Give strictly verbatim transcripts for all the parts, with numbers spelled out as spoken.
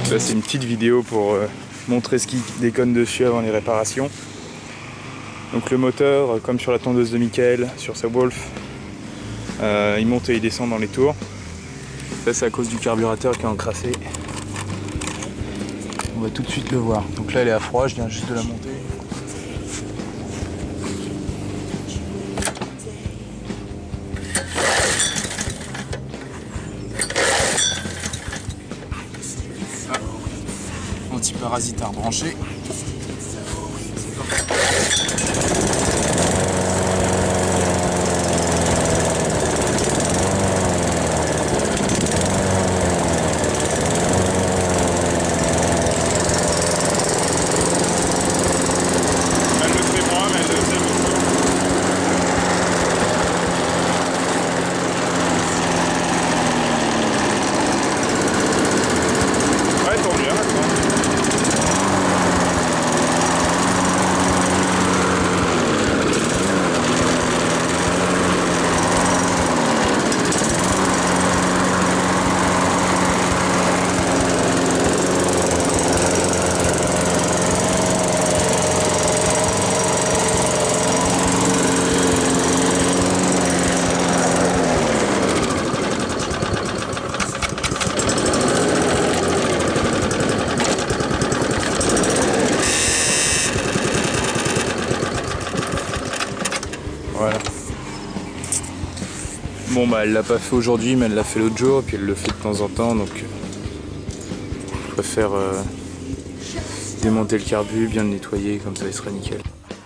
Là c'est une petite vidéo pour euh, montrer ce qui déconne dessus avant les réparations. Donc le moteur, comme sur la tondeuse de Michael, sur sa Wolf, euh, il monte et il descend dans les tours. Ça c'est à cause du carburateur qui est encrassé. On va tout de suite le voir. Donc là elle est à froid, je viens juste de la monter. Ah. Antiparasitaire branché. Voilà. Bon bah elle l'a pas fait aujourd'hui mais elle l'a fait l'autre jour et puis elle le fait de temps en temps donc je préfère euh, démonter le carbu, bien le nettoyer comme ça il sera nickel.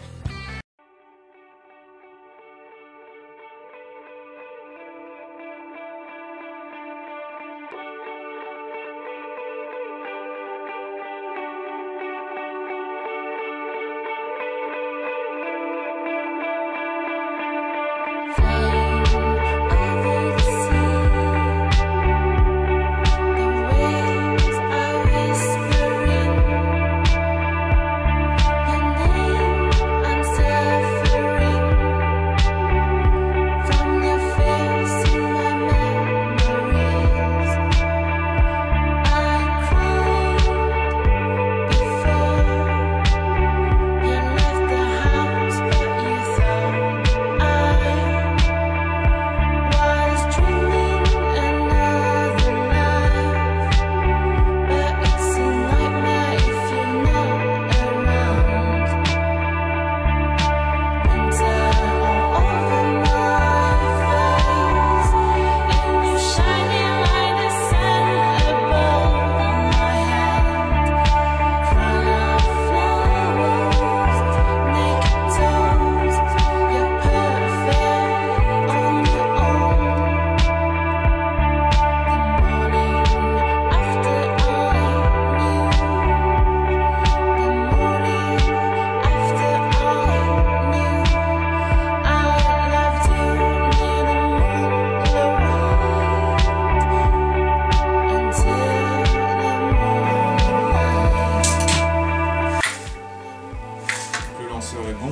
Est bon.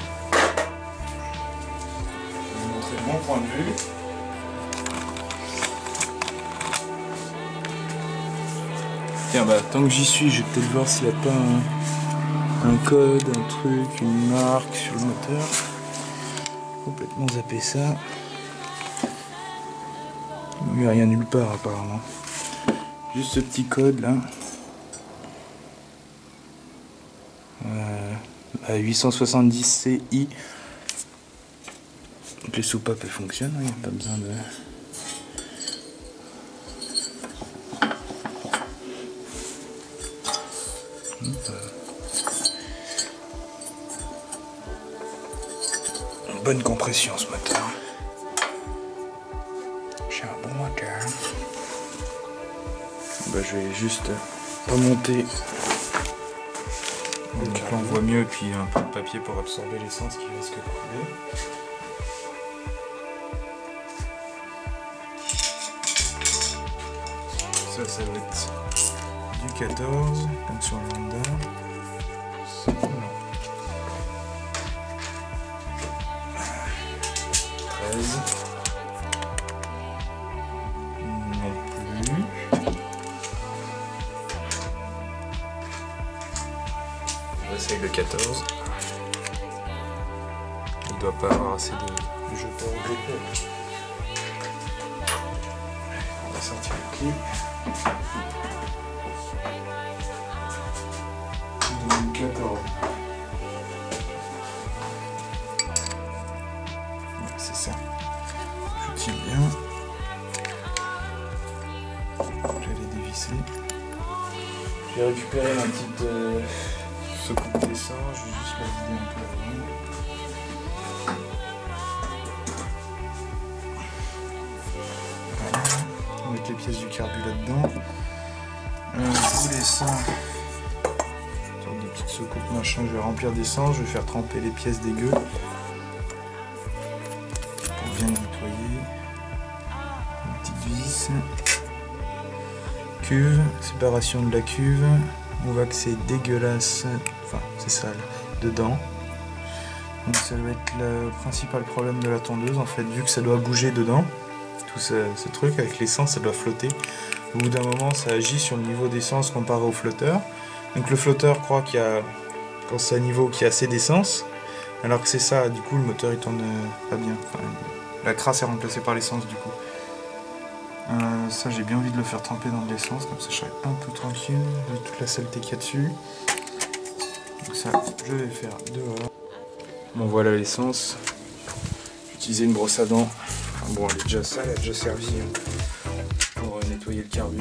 Je vais vous montrer mon point de vue. Tiens bah tant que j'y suis, je vais peut-être voir s'il n'y a pas un, un code, un truc, une marque sur le moteur. Complètement zappé ça. Il n'y a rien nulle part apparemment. Juste ce petit code là. Euh, à huit cent soixante-dix C I. Donc les soupapes elles fonctionnent, il n'y a pas besoin de... Bonne compression ce moteur. J'ai un bon moteur. Bah, je vais juste remonter. Donc là on voit mieux et puis un peu de papier pour absorber l'essence qui risque de couler. Ça, ça va être du quatorze, comme sur le Honda. treize. Non plus. essaye le quatorze. Il doit pas avoir assez de jetons au gripper. On va sortir le clé. deux mille quatorze. C'est ça. Je tiens bien. Je vais les dévisser. J'ai récupéré ma petite euh, secoupe d'essence. Je vais juste la vider un peu avant. On va mettre les pièces du carbu là-dedans. Euh, tous les cents. Des petites secoupes machin, je vais remplir d'essence, je vais faire tremper les pièces dégueu pour bien nettoyer. Une petite vis. Cuve, séparation de la cuve. On voit que c'est dégueulasse, enfin c'est sale, dedans. Donc ça doit être le principal problème de la tondeuse en fait, vu que ça doit bouger dedans. Tout ce, ce truc avec l'essence, ça doit flotter. Au bout d'un moment, ça agit sur le niveau d'essence comparé au flotteur. Donc le flotteur croit qu'il y a, quand c'est à niveau, qu'il y a assez d'essence, alors que c'est ça, du coup le moteur il tourne pas bien. Enfin, la crasse est remplacée par l'essence du coup. Euh, ça j'ai bien envie de le faire tremper dans de l'essence, comme ça je serai un peu tranquille, vu toute la saleté qu'il y a dessus. Donc ça, je vais faire dehors. Bon voilà l'essence. J'ai utilisé une brosse à dents. Enfin, bon elle est déjà sale, elle a déjà servi hein, pour euh, nettoyer le carbu.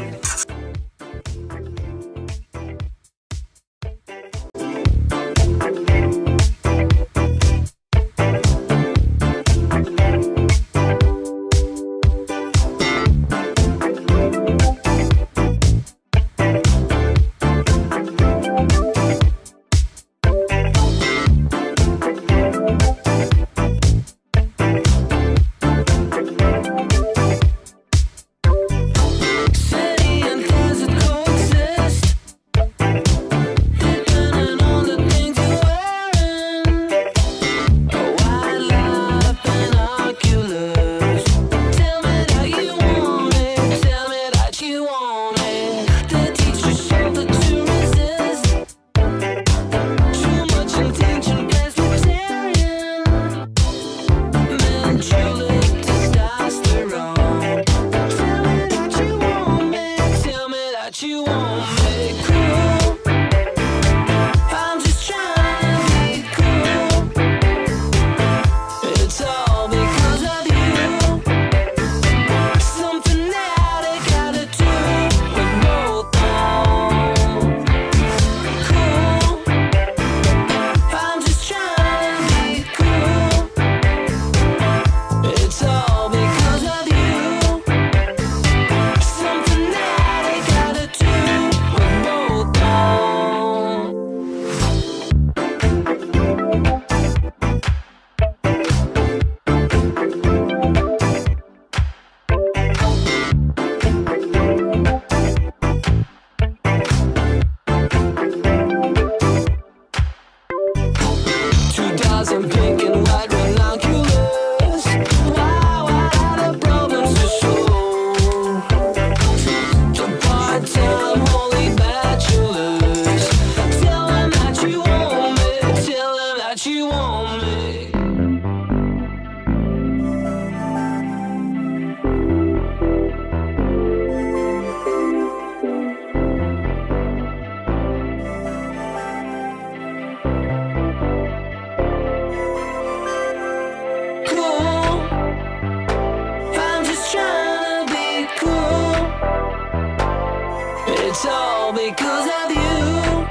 It's all because of you.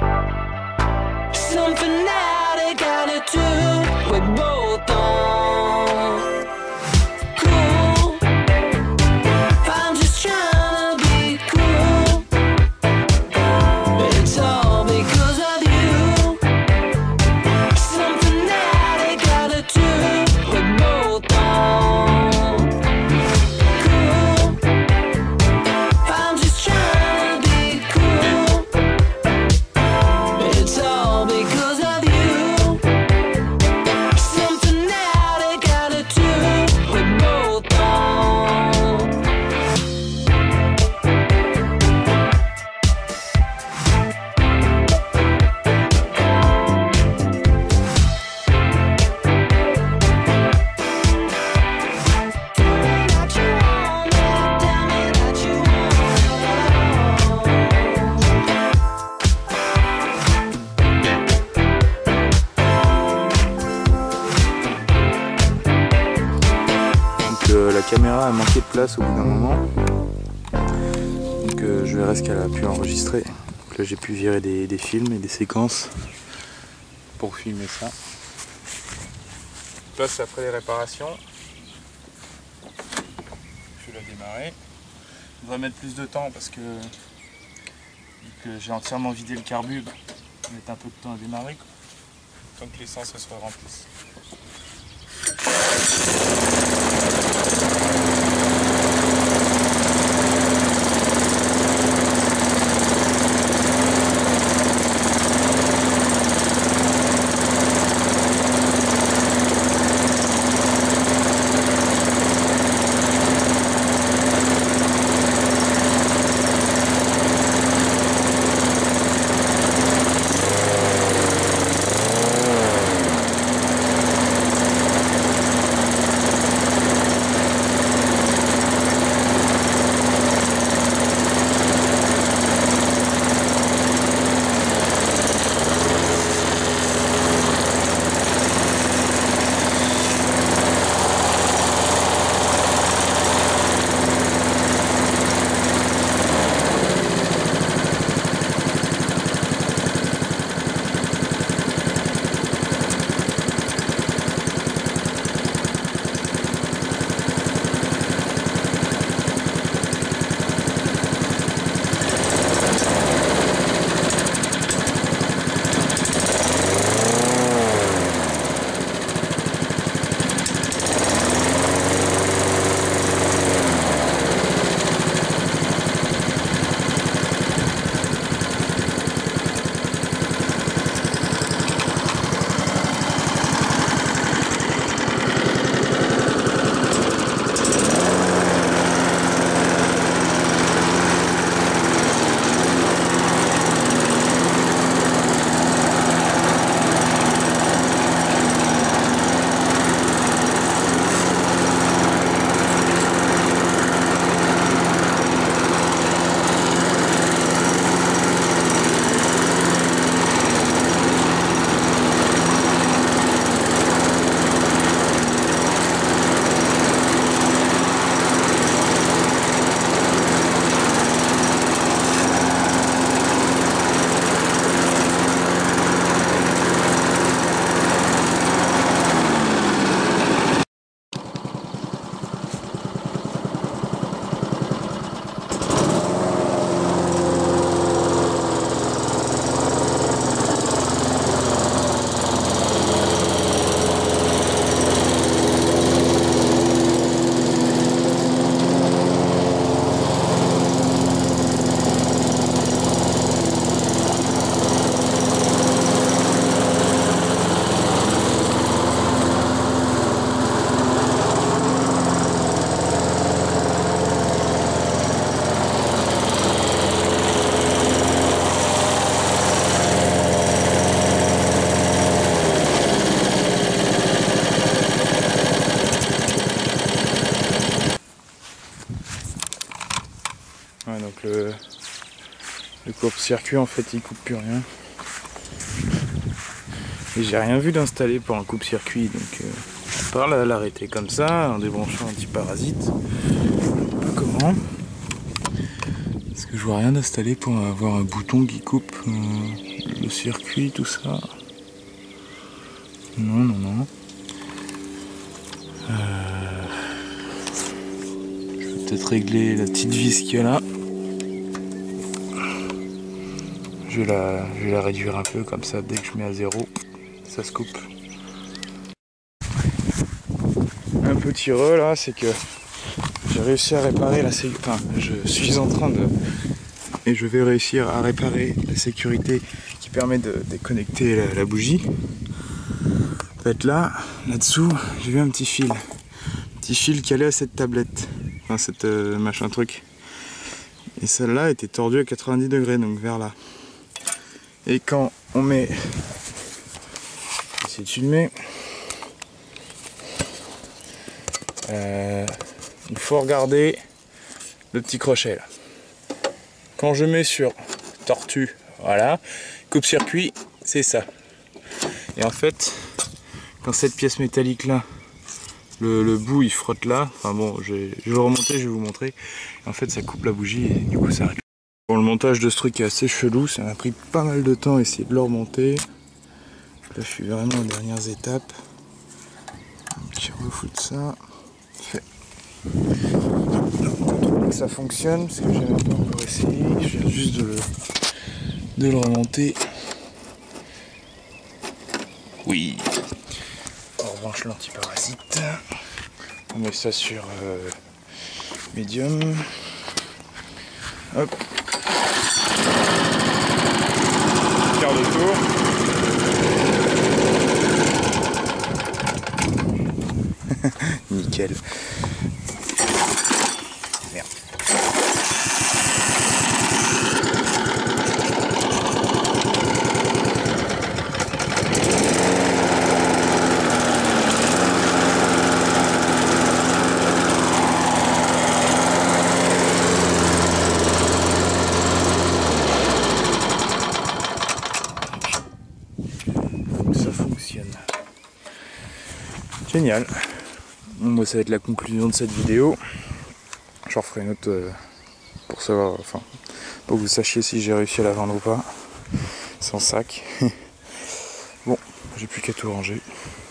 Some fanatic attitude we're both on. Cool. I'm just trying to be cool. It's all because of you. Some fanatic attitude we're both on. Cool. I'm just trying to be cool. caméra a manqué de place au bout d'un moment. Donc euh, je verrai ce qu'elle a pu enregistrer. Donc là j'ai pu virer des, des films et des séquences pour filmer ça. Je passe après les réparations. Je vais la démarrer. Je devrais mettre plus de temps parce que, que j'ai entièrement vidé le carbu. Bah, ça va mettre un peu de temps à démarrer, quoi. Tant que l'essence se soit remplisse. Ouais, donc le, le coupe-circuit en fait il coupe plus rien. Et j'ai rien vu d'installer pour un coupe-circuit, donc euh, à part l'arrêter comme ça, en débranchant un petit parasite. Je sais pas comment. Parce que je vois rien d'installer pour avoir un bouton qui coupe euh, le circuit, tout ça. Non, non, non. Euh, je vais peut-être régler la petite vis qu'il y a là. Je vais, la, je vais la réduire un peu comme ça, dès que je mets à zéro, ça se coupe. Un petit re là, c'est que j'ai réussi à réparer la sécurité. Enfin, je suis en train de. Et je vais réussir à réparer la sécurité qui permet de déconnecter la, la bougie. En fait, là, là-dessous, j'ai vu un petit fil. Un petit fil qui allait à cette tablette. Enfin, cette euh, machin truc. Et celle-là était tordue à quatre-vingt-dix degrés, donc vers là. Et quand on met, essayer de filmer, euh, il faut regarder le petit crochet là. Quand je mets sur tortue, voilà, coupe-circuit, c'est ça. Et en fait, quand cette pièce métallique là Le, le bout il frotte là, enfin bon, je vais, je vais le remonter, je vais vous montrer. Et en fait ça coupe la bougie et du coup ça arrête. Bon, le montage de ce truc est assez chelou, ça m'a pris pas mal de temps à essayer de le remonter. Là je suis vraiment aux dernières étapes. Un petit refou de ça. Fait. Contrôler que ça fonctionne, parce que j'ai même pas encore essayé, je viens juste de le, de le remonter. Oui. On rebranche l'antiparasite. On met ça sur euh, médium. Hop. Quart de tour. Nickel. Merde. Ça fonctionne. Génial. Bon, moi, ça va être la conclusion de cette vidéo. J'en referai une autre euh, pour savoir, enfin, pour que vous sachiez si j'ai réussi à la vendre ou pas. Sans sac. Bon, j'ai plus qu'à tout ranger.